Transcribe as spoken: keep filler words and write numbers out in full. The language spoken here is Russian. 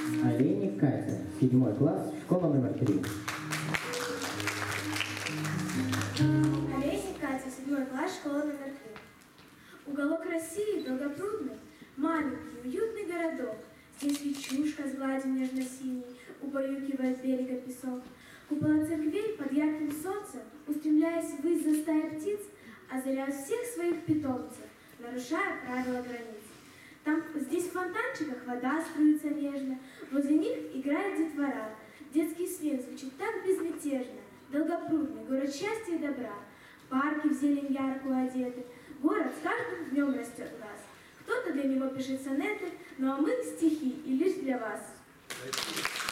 Олейник Катя, седьмой класс, школа номер три. Олейник Катя, седьмой класс, школа номер три. Уголок России долгопрудный, маленький, уютный городок. Здесь речушка с гладью нежно-синей убаюкивает берега песок. Купола церквей под ярким солнцем, устремляясь ввысь за стаей птиц, озаряют всех своих питомцев, нарушая правила границ. Там, здесь в фонтанчиках вода струится нежно, возле них играет детвора. Детский смех звучит так безмятежно, долгопрудный, город счастья и добра. Парки в зелень яркую одеты, город с каждым днем растет в нас. Кто-то для него пишет сонеты, ну а мы стихи и лишь для вас.